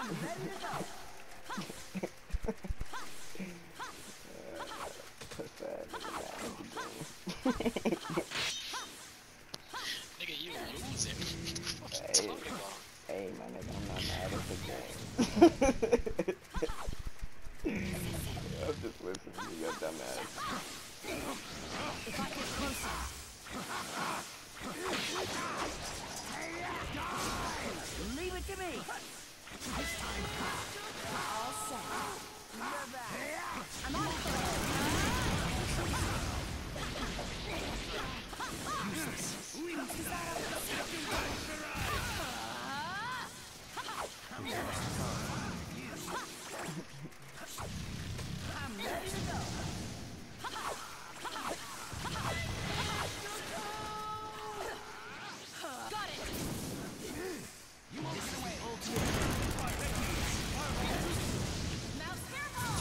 Nigga, you losing. What you Hey, talking about? hey, my nigga, I'm not mad. It's a game. I'm just listening to your dumb ass. Leave it to me. All set. I'm on it. I'm ready to go. Got it. Mouse careful.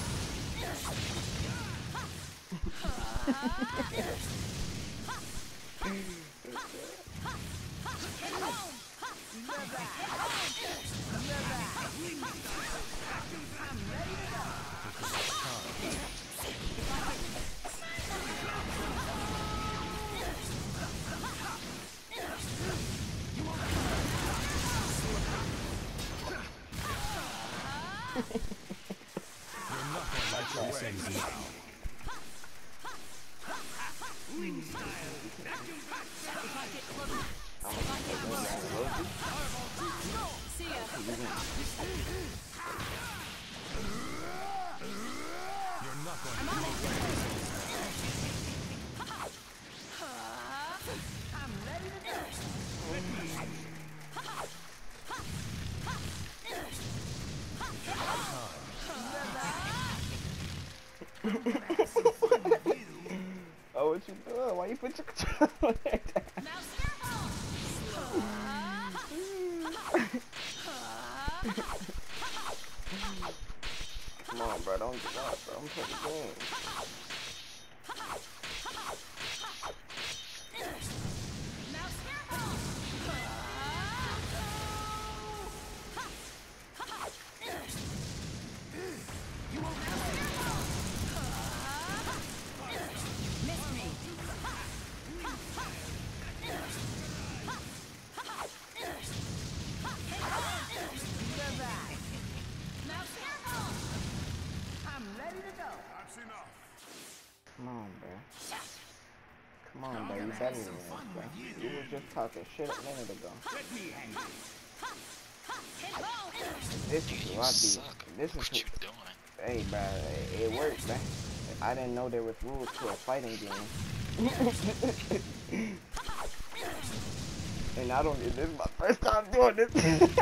See ya. I'm on it. I'm ready to go. Oh, what you doing? Why you put your controller down? Mouse careful. Come on, bro. Don't give up, bro. I'm playing the game. Mouse careful. Miss me. Mouse careful. I'm ready to go. That's enough. Come on, bro. Come on, bro. You better than this, bro. You was just talking shit a minute ago. Hit home. This is You who I suck. be. This is What who. you doing? Hey, bro. It worked, man. I didn't know there was rules to a fighting game. And I don't. This is my first time doing this.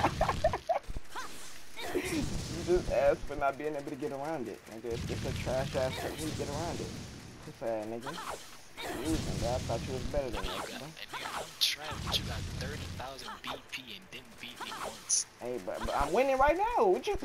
You just asked for not being able to get around it, nigga. It's a trash ass way to get around it. Puss ass nigga. Losing, bro. I thought you was better than You that, got, bro. and nigga, I'm trash, but you got 30,000 BP and didn't beat me once. Hey, but I'm winning right now. What you?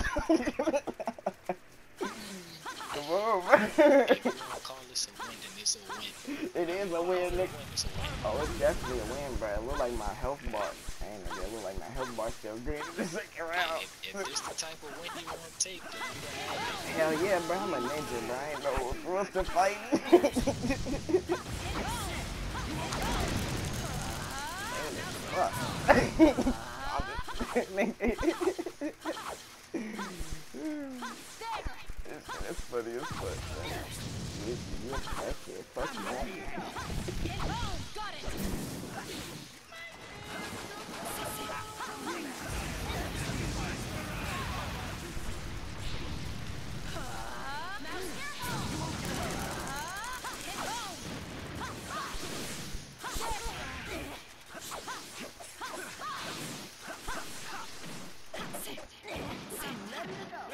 Come on, bro. If you wanna call this a win, then it's a win. It is a win, nigga. It's a win. Oh, it's definitely a win, bro. It look like my health bar. Hey, nigga, it look like my health bar still green in the second round. If this the type of win you wanna take, then you gonna have it. Hell yeah, bro. I'm a ninja, bro. I ain't no rules to fight. Fuck. It's funny as fuck, man. You that shit. Fuck man. Hit home. Got it. Mouse careful. Hit home. I'm ready to go.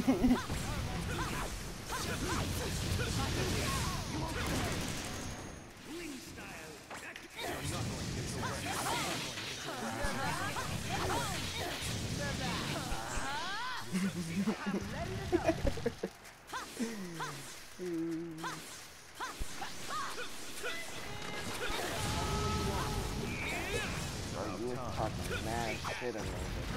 Bro, you was talking mad shit on me.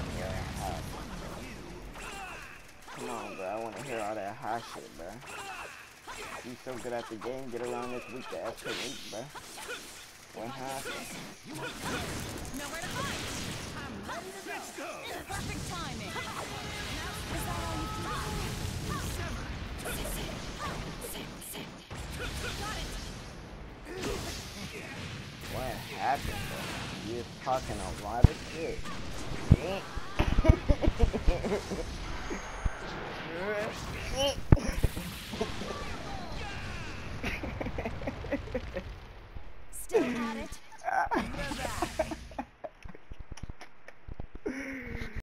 Come on, bro. I want to hear all that hot shit, bro. You so good at the game, get around this weak ass technique, bro. What happened? Nowhere to hide. I'm ready to go. Perfect timing. Now, is that all you've got? Got it. What happened, bro? You was talking a lot of shit.